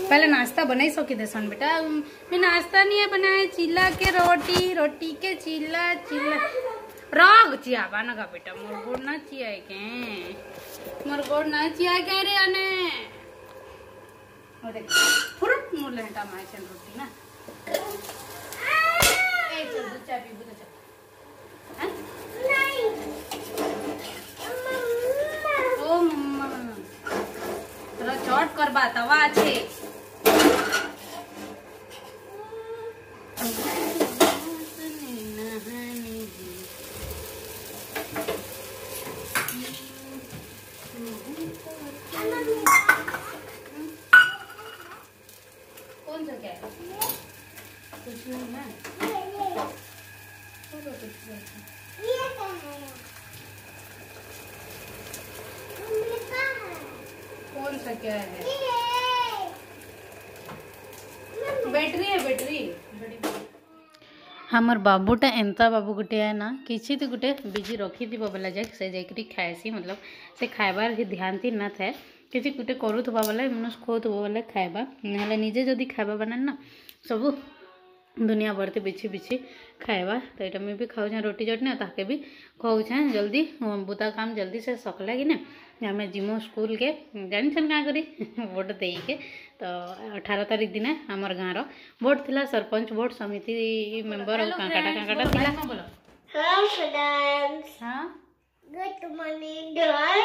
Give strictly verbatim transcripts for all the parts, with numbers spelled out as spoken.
पहले नाश्ता बनाई सकी देसन बेटा। मैं नाश्ता नहीं है बनाए, चिल्ला के रोटी, रोटी के चिल्ला चिल्ला राग चियाबा ना का बेटा। मोर गोड़ ना चिया के, मोर गोड़ ना चिया के रे अने ओ देख फुरुट मोर लेटा माय चल रोटी ना ए चल दूध चाय पीबू तो चल हां नहीं ओ मम्मा तोरा चट करबा तवा छे। कौन सा क्या है? कुछ नहीं है। कौन सा क्या है? बैटरी है बैटरी। हमर बाबूटा एंता बाबू गुटे है ना किसी तो गुटे बिजी रखी थी बोला जाए से जाकरी खाएसी, मतलब से खाइबार ही ध्यान थी ना था किसी गुटे करूथबा बोले मनुष्य खोथबो बोले खाइबा ना निजे जदि खाइबा बना ना सब दुनिया भरती बिछी बिछी खाइबा। तो ये मुझे भी खाऊँ रोटी चटनी ताके भी खाऊँ जल्दी बुता काम जल्दी से सकला कि ना आम जिमो स्कूल के जान क्या करी भोट दे के। तो अठारह तारीख दिन आमर गाँव भोट थिला सरपंच भोट समिति मेंबर और काकाटा काकाटा थिला। हेलो फ्रेंड्स, हां गुड मॉर्निंग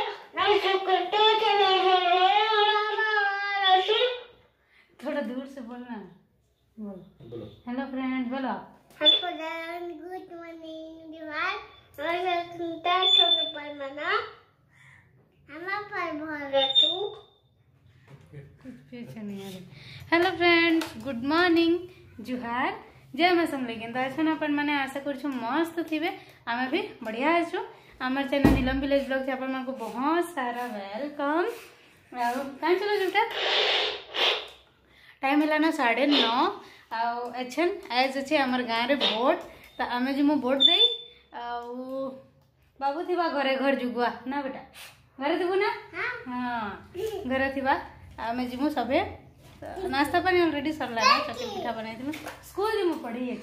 थोड़ा दूर से बोलना। बोलो हेलो फ्रेंड्स, बोलो हेलो फ्रेंड्स, गुड मॉर्निंग दीवार मैं सुनता छोटे पर मना हम पर भर रखूं कुछ पीछे नहीं आ रही। हेलो फ्रेंड्स, गुड मॉर्निंग जुहार जय मां समलेकिन। तो अच्छा अपन मैंने आशा कर मस्त थे आम भी बढ़िया अच्छु। आमर चैनल नीलम विलेज ब्लॉग से अपन को बहुत सारा वेलकम। कहाँ चलो जोटा टाइम है ना साढ़े नौ आछन आज अच्छे आमर गाँव रे भोट। तो आम जो भोट दे बाबू थी घरे घर जुगुआ ना बेटा घरे थी ना हाँ घरे थी आम जीमु सबे। नाश्ता पानी ऑलरेडी सरला ना चकल पिठा बनाई स्कूल जीमु पढ़ी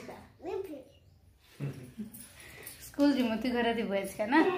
स्कूल जीमु तू घरे थी बस का ना।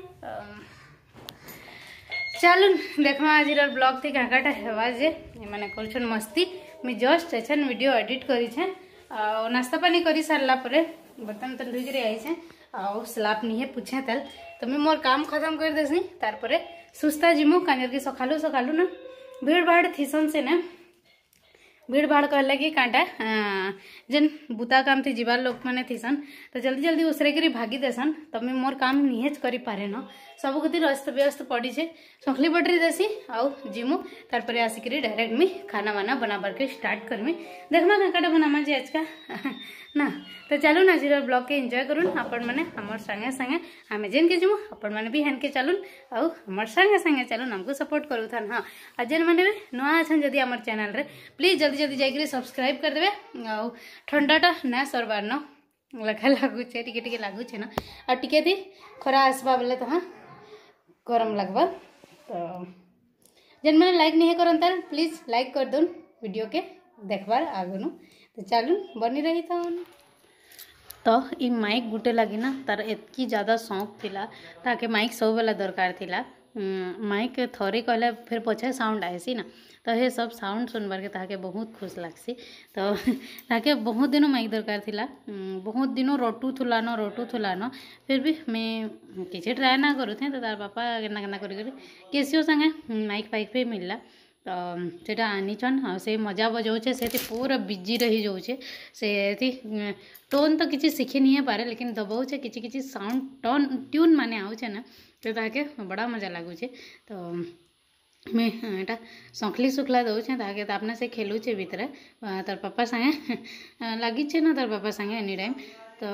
चलो देखमा आज ब्लॉग थी काकाटा हेवा जे माने करछन मस्ती मैं जस्ट एछन वीडियो एडिट करी छे आ नाश्ता पानी करी सारला परे बर्तन तन धुई करे आई छे आ स्लाप नहीं है पूछे तल तो मैं मोर काम खत्म कर देसी तार परे सुस्ता जिमु कांजर के सखालू सखालू ना भीड़ भाड़ थीसन से ना भीड़ भाड़ कहला कि कांटा जेन बुता काम थी जीवार लोक मैंने थीसन तो जल्दी जल्दी उसरे करी भागी देसन तब मैं मोर काम निहेज करी पारे न सब कति अस्त व्यस्त पड़ी छे सखली बटरी देसी आउ जिमु तार परे आसिकरी डायरेक्ट मी खाना वाना बनाबार के स्टार्ट करमी देखमा काकाटा बनामा जे आज का ना। तो चलो ना जीरो ब्लॉग के एंजॉय करूँ आपण मैंने हमार संगे संगे आम जेन के जीमु आपण मैंने भी हेन के चलून आउ हमार संगे संगे चलून हमको सपोर्ट करू था हाँ आ जेन मैंने भी नुआ अच्छा जदि आमर चैनल रे प्लीज जल्दी जल्दी जाकर सब्सक्राइब कर देवे आउ ठंडाटा ना सरबार न लखा लगुचे टिके टिके लगुचे ना आ टिके थी खरा आसबा बोले तो हाँ गरम लगवा। तो जेन मैंने लाइक नहीं करन तार प्लीज लाइक कर दून वीडियो के देखबार आगुनु। तो चलू बनी रही था तो ये माइक गुटे लगी ना तार एतकी ज़्यादा शौक थिला ताकि माइक सब वाला दरकार थिला माइक थोड़ी कहले फिर पछे साउंड आएसी ना तो ये सब साउंड सुनबार के ताके बहुत खुश लगसी। तो ताके बहुत दिनों माइक दरकार थिला बहुत दिनों रोटू थुला न रोटू थुला न फिर भी मैं किसी ट्राए ना करूँ तो तार बापा केना केना कर केसीओ संगे माइक फाइक पे मिलला तो सेटा आनीचन हाँ से मजा बजाऊे से पूरा बिजी रही जाऊे से टोन तो किसी शिखी नहीं पारे लेकिन दबाऊे किसी किसी साउंड टोन ट्यून माने आउे ना तो ताके बड़ा मजा लगुचे। तो मैं एटा सखली सुखला दौचे ताके तापने से खेलुचे भितर तार पापा संगे लगिचे ना तार पापा संगे एनी टाइम। तो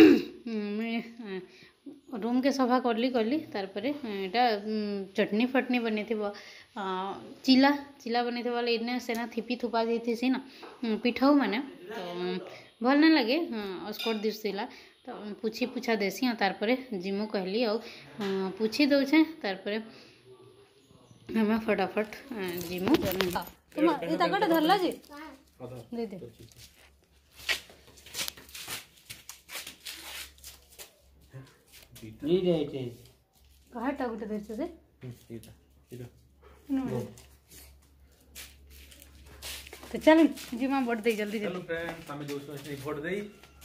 मैं रूम के सफा करली करली तार परे एटा चटनी फटनी बनी थी चिला चिला बनी थी बोले इने सेना थिपी थुपा जाती ना पिठाऊ मैंने तो भल ना लगे अस्कोट दिशला तो पूछी पूछा देसी हाँ तार परे जिमु कहली और पूछी दौचे तार परे हमें फटाफट जिमु तुम ये ताकत धरला जी दे दे नहीं रे चे कहा टागुटे देछ से इटा इटा तो चल जीमा वोट दे जल्दी चलो जल्दी फ्रेंड्स हमें दोस्तों ने वोट दे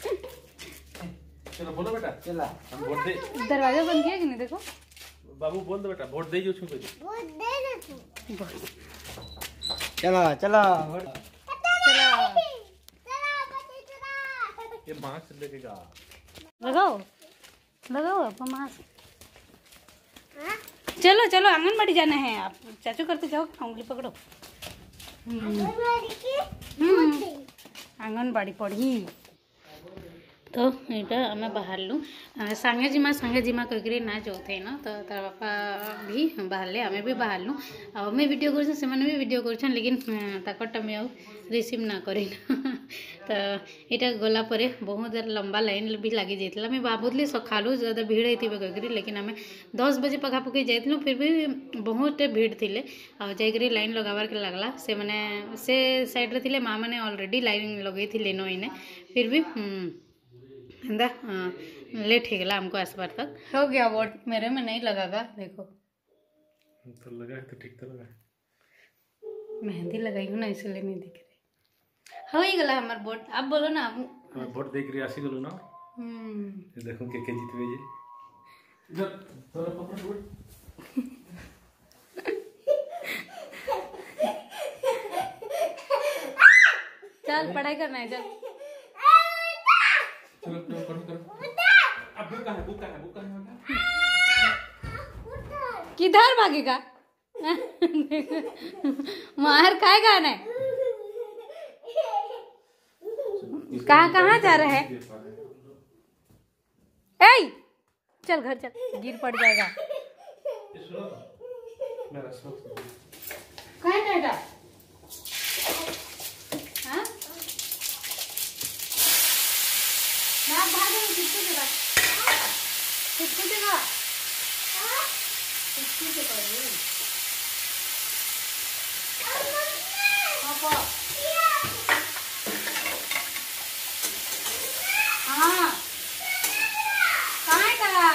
चलो बोलो बेटा चला हम वोट दे दरवाजा बंद किया कि नहीं देखो बाबू बोल दो बेटा वोट दे जो छू वो दे दे तू चला चला चला चला बच्चे चला ये मास्क लगेगा लगाओ लगाओ आप मास्क हां चलो चलो आंगनबाड़ी जाना है आप चाचू करते जाओ उंगली पकड़ो आंगनबाड़ी की हम्म आंगनबाड़ी पढ़ी तो यहाँ आम बाहरलु सांगे जिमा सांगे जिमा कहीकि ना जाऊे न तो तार बापा भी बाहरले आम भी बाहरलु आम वीडियो कर से भी वीडियो कर लेकिन ताकटा में आउ रिसीव ना करें तो यहाँ गलापर बहुत लंबा लाइन भी लगी जाता मैं भावुली सकालू ज़्यादा भीड़ होती कहीकि लेकिन आम दस बजे पखापखी जाइलु फिर भी बहुत भीड़ थी जाकर लाइन लगाबार के लगला से मैंने से साइड रे माँ मैंने ऑलरेडी लाइन लगे थे नो इने फिर भी एंदा लेट हो गया हमको आसबार तक हो गया वोट मेरे में नहीं लगागा देखो तो लगा है तो ठीक तो लगा है मेहंदी लगाई हूँ ना इसलिए नहीं दिख रही हो ही गला हमार वोट आप बोलो ना आप मैं वोट देख रही आसी गलो ना हम्म ये देखो के के जीतवे ये इधर थोड़ा पकड़ वोट चल पढ़ाई करना है चल चलो चलो करो करो अब बुक कहां है बुक कहां है बुक कहां है किधर भागेगा मार खाएगा ना कहाँ कहाँ जा रहे हैं ए चल घर चल गिर पड़ जाएगा मेरा सब कहाँ जाएगा हाँ ना भागे किसको देगा किसको देगा किसको से करेंगे पापा हाँ कहाँ का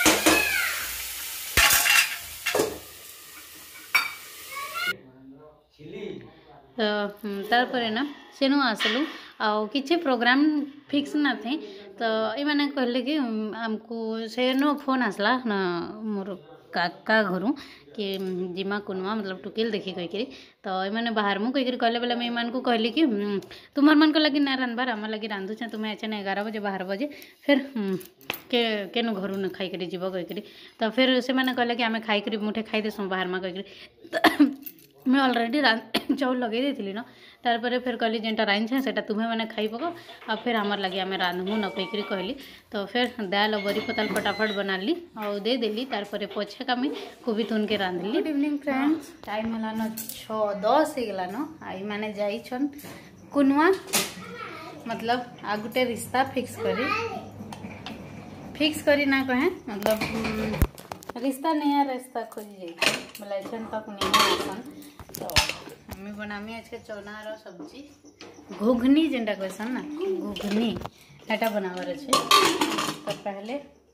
तारपर ना सेनु आसलु आउ किसी प्रोग्राम फिक्स ना थे तो ये मैंने कहले कि हमको से नो फोन आसला ना मोर काका घर कि जिमा कुनुआ मतलब टुकेल देखी कहीकि तो ये मैंने बाहर मु कहीकि कहले बेले मैं मान को कहली कि तुम्हार मन को लगी ना रांधबार आम लगी रांधुचे तुम्हें अच्छे ना एगार बजे बारह बजे फिर के केनु घर न खाई जीव कहीकि तो फिर से मैंने कहले कि आम खाई मुठे खाई देसु बाहर में कहीकि मैं ऑलरेडी चाउल लगे थी ना तार फिर कहली जेनटा रांधे से तुम्हें मैंने खाई पक आ फिर आमर लगे आम रांधमु न कहीकि कहली तो फिर दाल और बरी पताल फटाफट बना ली और दे देली तार पछे का मैं कोबी तुन के रांधली। गुड इवनिंग फ्रेंड्स टाइम है न छ दस हो गला न आई मैंने जाइछन कुनुआ मतलब आ गुटे रिश्ता फिक्स करी फिक्स करी ना कहे मतलब रिश्ता नया रिश्ता खोज जाइए बोलाइछन तक नहीं आसन तो हमें बनामी आज के चना रो सब्जी घुघनी जेनटा कहसन ना घुघनी एटा बनावर अच्छे तो पहले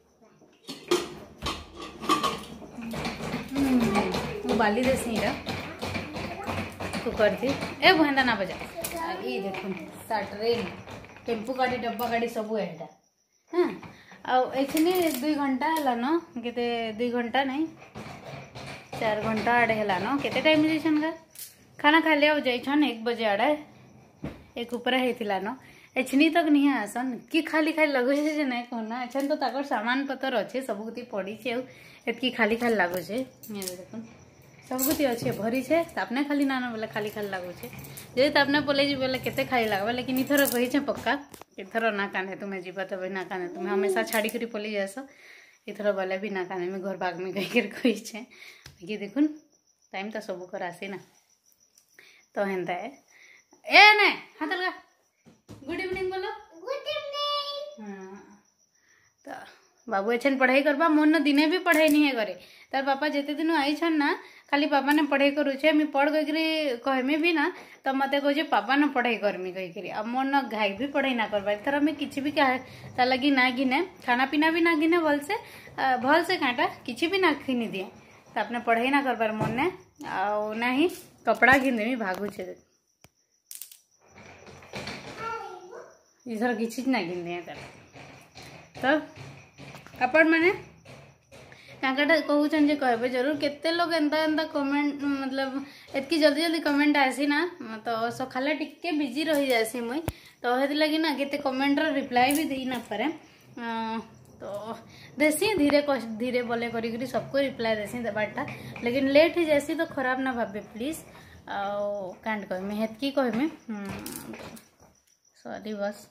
बाली देसी कुकर थी ए भंदा ना बजा ये देखो ट्रेन टेम्पू गाड़ी डब्बा गाड़ी सब एटा हाँ आखने दुई घंटा है न केते दुई घंटा नहीं चार घंटा आड़े है न केते टाइम जाइछन का खाना खा लिया जाइछन एक बजे आड़े एक ऊपर होता न एछनी तक नहीं आसन कि खाली खाली लगुचे जे नहीं कहना एछन तो ताकर सामान पतर अच्छे सबकुति पड़ी छे एतकी खाली खाली लगुचे देखो सबकुति अच्छे भरी छे तापने खाली ना बोले खाली खाली लगुचे जदि तापने बोले बोले केते खाली लगवा लेकिन इथर कही पक्का इथर ना काने तुम्हें जीव तब ना काने तुम्हें हमेशा छाड़ी कर पलि जास इथर बोले भी ना काने में घर भाग में कही कही ये देखुन टाइम तो सब कर आसी ना तो हेन्ता है ए ने हाथ लगा गुड इवनिंग बोलो गुड इवनिंग हाँ तो बाबू एछन पढ़ाई करबा मोर न दिने भी पढ़ाई नहीं है करे तार पापा जेते दिन आई छन ना खाली पापा ने पढ़ाई करूछे मी पढ़ गई कहमी भी ना तो मते कहे पापा न पढ़ाई करमी कहीकि अब मोर न घाई भी पढ़ाई ना करबा थर मुझे किसी भी ता लगी ना गिने खाना पीना भी ना गिने भल से भल से काटा किसी भी ना घिनी दिए तो आपने पढ़ाई ना करबार मन ने आ ना ही कपड़ा घिनदेमी भागुचे इधर किसी ना घिन दिए तो आपण मैंने काकाटा कहून जे कहे जरूर केते लोग एंता एंता कमेंट मतलब एतकी जल्दी जल्दी कमेंट आसी ना तो सकाले टिके बिजी रही जासी मुई तो हेति लगी ना केते कमेंट रो रिप्लाई भी देई ना पारे तो देसी धीरे धीरे बोले करी सबको रिप्लाई देसी देबाटा लेकिन लेट हो जासी तो खराब ना भाबे प्लीज आ कांड कहमी हेतकी कहमी सॉरी बस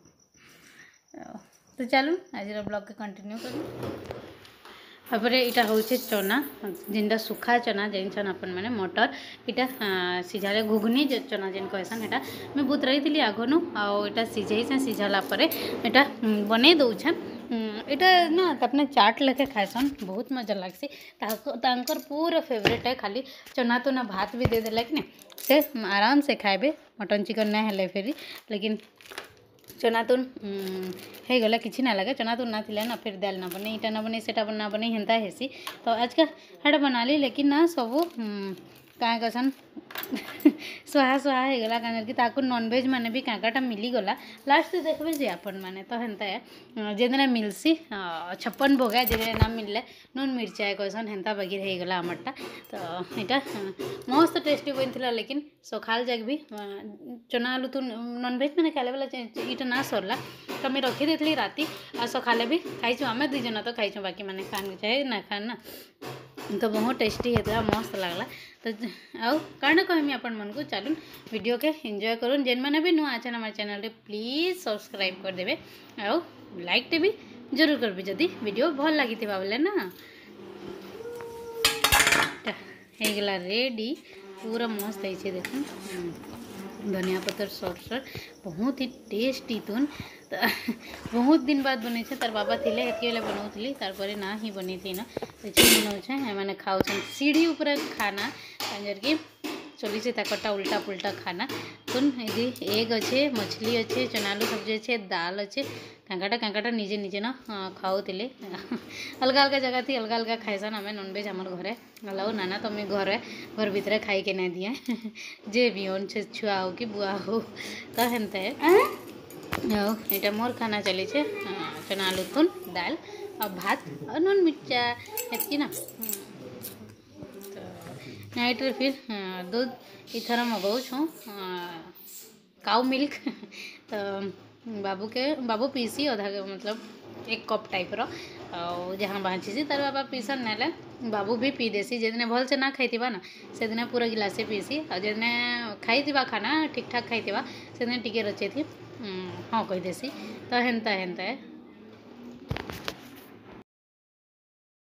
तो चलू आज ब्लॉग के कंटिन्यू कर तापर इटा हूँ चना जिनटा सुखा चना जेन अपन मैंने मटर इटा सीझाले घुगनी चना जेन कहसन एटा मैं बहुत रही थी आगनु आटा सीझे से सीझाला इटा बनै दौछन इटा ना अपने चाट लेके खाएसन बहुत मजा लगसी तांकर पूरा फेवरेट है खाली चना तो ना भात भी दे देला कि से आराम से खाएबे मटन चिकन ना हेले फेरी लेकिन चनातुन हो गला किसी ना लगे चनातुन ना थिला ना फिर दाल ना बने इटा ना बने सेटा ना बने हेन्ता हेसी तो आज का हेटा बना ली लेकिन ना सब क्या कहसन सुहा सुहा हो गला कहीं कि ताकू नॉनवेज माने भी काकाटा मिली गला लास्ट देखबे जे अपन माने तो हेन्ता है जेदिन मिलसी छप्पन भोगा जेदिन ना मिलले नून मिर्चा कहसन हेन्ता बगिर हो गला आमरटा तो इटा मस्त टेस्टी बन लेकिन सकाल जाक भी चना आलू तो नॉनवेज मैंने खाले वाला इटा ना सरला तो मैं रखी देती राति आ सकाले भी खाई आम दुई जन तो खाई बाकी मैंने खान चाहे ना खान ना तो बहुत टेस्टी होता मस्त लगला तो आउ कारण कहमी अपन मन को चलून वीडियो के एंजॉय करूँ जेन मैंने भी नुआ अच्छा हमारे चैनल रे प्लीज सब्सक्राइब कर देवे आउ लाइक टे भी जरूर करबे जदि वीडियो भल लगी थी बोले ना हो गला रेडी पूरा मस्त है देख धनिया पत्तर सर सर बहुत ही टेस्टी तुन तो बहुत दिन बाद बने तार बाबा थे हेतु बेले बनाऊली तार ना ही बनी थी ना बनाऊे मैंने खाऊ सीढ़ी ऊपर खाना कंजर की चली से ताकटा उल्टा पुल्टा खाना तुन ये एग अच्छे मछली अच्छे चनालू सब्जी अच्छे दाल अच्छे कांकाटा कांकाटा निजे निजे ना खाऊले अलग अलग जगह थी अलग अलग खाएसन आम नॉनवेज आम घरे गलाओ नाना तो मैं घरे घर भितर खाई के ना दिए जे भी हो छुआ हो कि बुआ हो तो हेन्ता है यहाँ मोर खाना चली चना आलू तुन दाल और भात और नून मिर्चा हेतकी ना नाइट रे फिर दूध इथर मगाऊ छूँ काउ मिल्क तो बाबू के बाबू पीसी अधा मतलब एक कप टाइप रो जहाँ बाँची तार बाबा पीसन नाले बाबू भी पी देसी जेदिन भल से ना खाई ना से दिन पूरा गिलासे पीसी और जेदिन खाई खाना ठीक ठाक खाई से दिन टिके रचे थी हाँ कहीदेसी तो हेन्ता हेन्ता है